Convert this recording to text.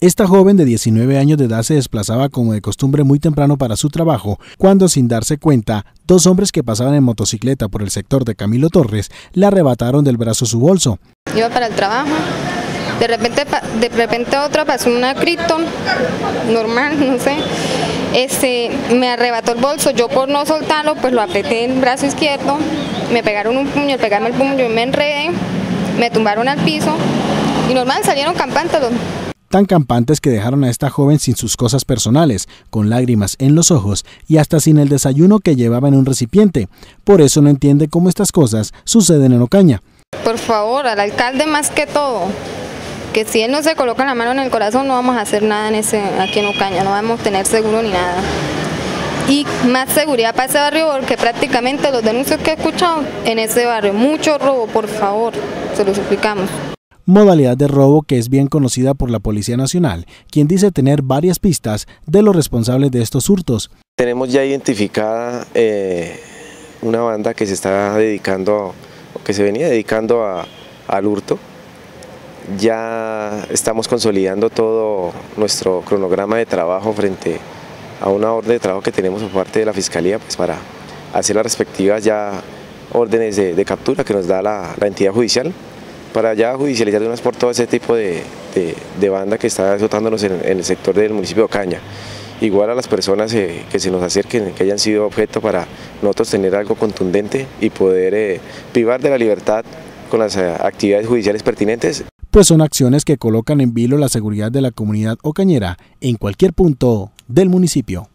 Esta joven de 19 años de edad se desplazaba como de costumbre muy temprano para su trabajo, cuando sin darse cuenta, dos hombres que pasaban en motocicleta por el sector de Camilo Torres le arrebataron del brazo su bolso. Iba para el trabajo, de repente otra pasó una Krypton, normal, no sé, me arrebató el bolso, yo por no soltarlo pues lo apreté en el brazo izquierdo, me pegaron un puño, al pegarme el puño yo me enredé, me tumbaron al piso y normal salieron campantes Tan campantes que dejaron a esta joven sin sus cosas personales, con lágrimas en los ojos y hasta sin el desayuno que llevaba en un recipiente. Por eso no entiende cómo estas cosas suceden en Ocaña. Por favor, al alcalde más que todo, que si él no se coloca la mano en el corazón no vamos a hacer nada aquí en Ocaña, no vamos a tener seguro ni nada. Y más seguridad para ese barrio porque prácticamente los denuncios que he escuchado en ese barrio, mucho robo, por favor, se lo suplicamos. Modalidad de robo que es bien conocida por la Policía Nacional, quien dice tener varias pistas de los responsables de estos hurtos. Tenemos ya identificada una banda que se está dedicando, que se venía dedicando al hurto. Ya estamos consolidando todo nuestro cronograma de trabajo frente a una orden de trabajo que tenemos por parte de la Fiscalía, pues para hacer las respectivas ya órdenes de captura que nos da la entidad judicial, para ya judicializar de una vez por todo ese tipo de banda que está azotándonos en el sector del municipio de Ocaña. Igual a las personas que se nos acerquen, que hayan sido objeto para nosotros tener algo contundente y poder privar de la libertad con las actividades judiciales pertinentes. Pues son acciones que colocan en vilo la seguridad de la comunidad ocañera en cualquier punto del municipio.